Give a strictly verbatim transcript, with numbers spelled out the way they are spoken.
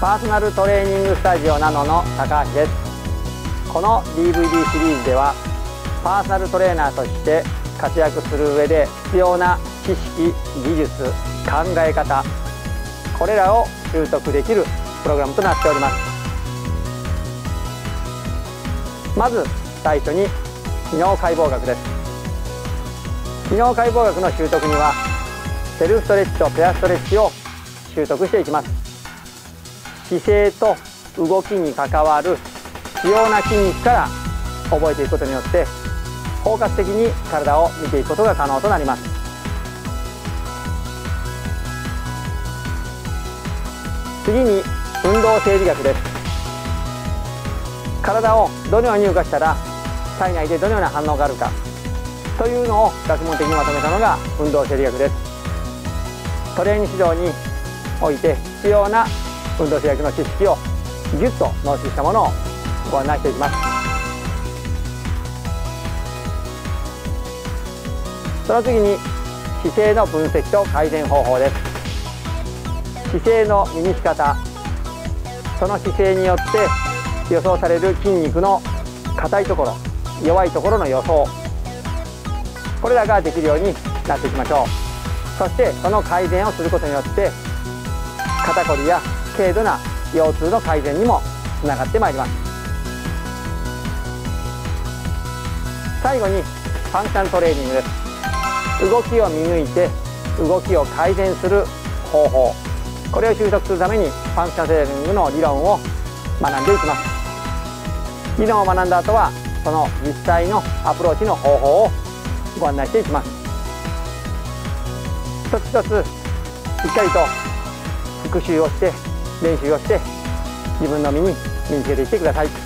パーソナルトレーニングスタジオナノの高橋です。この ディーブイディー シリーズではパーソナルトレーナーとして活躍する上で必要な知識、技術、考え方、これらを習得できるプログラムとなっております。まず最初に機能解剖学です。機能解剖学の習得にはセルフストレッチとペアストレッチを習得していきます。姿勢と動きに関わる主要な筋肉から覚えていくことによって包括的に体を見ていくことが可能となります。次に運動生理学です。体をどのように動かしたら体内でどのような反応があるかというのを学問的にまとめたのが運動生理学です。トレーニング指導において必要な運動生理学の知識をぎゅっと濃縮したものをご案内していきます。その次に姿勢の分析と改善方法です。姿勢の身にし方、その姿勢によって予想される筋肉の硬いところ、弱いところの予想、これらができるようになっていきましょう。そしてその改善をすることによって肩こりや軽度な腰痛の改善にもつながってまいります。最後にファンクショントレーニングです。動きを見抜いて動きを改善する方法、これを習得するためにファンクショントレーニングの理論を学んでいきます。理論を学んだ後はその実際のアプローチの方法をご案内していきます。一つ一つしっかりと復習をして練習をして自分の身に身につけていってください。